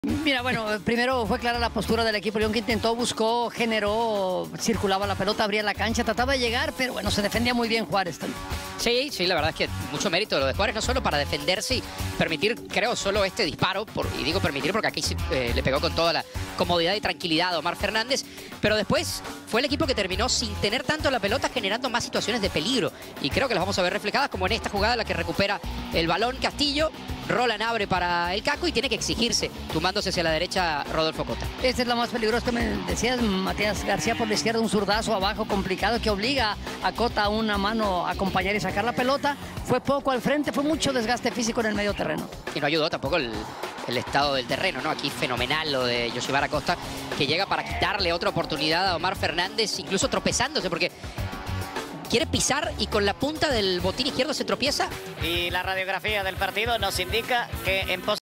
Mira, bueno, primero fue clara la postura del equipo León, que intentó, buscó, generó, circulaba la pelota, abría la cancha, trataba de llegar, pero bueno, se defendía muy bien Juárez. Sí, la verdad es que mucho mérito lo de Juárez, no solo para defenderse y permitir, creo, solo este disparo, y digo permitir porque aquí le pegó con toda la comodidad y tranquilidad a Omar Fernández, pero después fue el equipo que terminó sin tener tanto la pelota, generando más situaciones de peligro, y creo que las vamos a ver reflejadas, como en esta jugada en la que recupera el balón Castillo. Roland abre para el Caco y tiene que exigirse, tumbándose hacia la derecha Rodolfo Cota. Esta es la más peligrosa que me decías, Matías García por la izquierda, un zurdazo abajo complicado que obliga a Cota a una mano a acompañar y sacar la pelota. Fue poco al frente, fue mucho desgaste físico en el medio terreno. Y no ayudó tampoco el estado del terreno, ¿no? Aquí fenomenal lo de Yoshibara Costa, que llega para quitarle otra oportunidad a Omar Fernández, incluso tropezándose, porque quiere pisar y con la punta del botín izquierdo se tropieza. Y la radiografía del partido nos indica que en